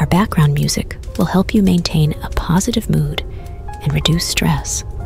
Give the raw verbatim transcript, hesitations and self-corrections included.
background music will help you maintain a positive mood and reduce stress.